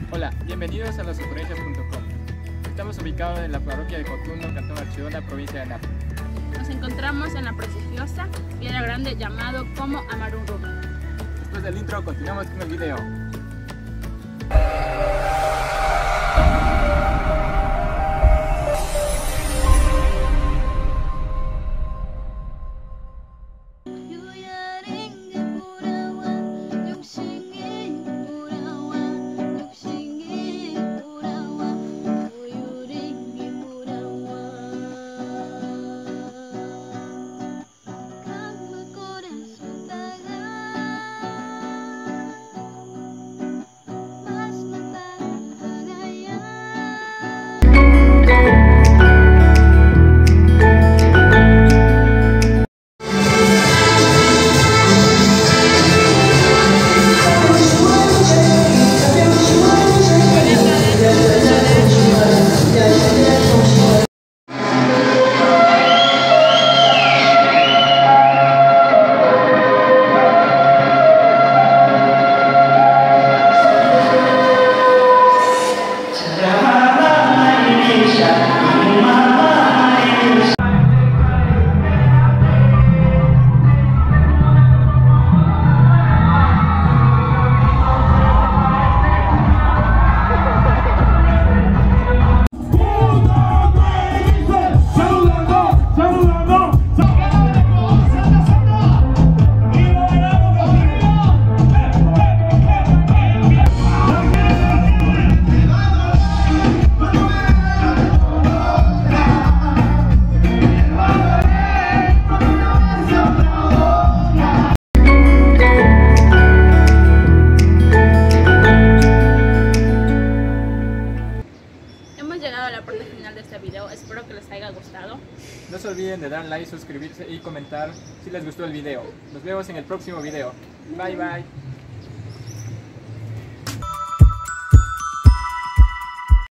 Hola, bienvenidos a lasocurrencias.com. Estamos ubicados en la parroquia de Cotundo, Cantón Archidona, provincia de Napo. Nos encontramos en la prestigiosa Piedra Grande llamado como Amarurú. Después del intro, continuamos con el video. Hemos llegado a la parte final de este video, espero que les haya gustado. No se olviden de dar like, suscribirse y comentar si les gustó el video. Nos vemos en el próximo video. Bye bye.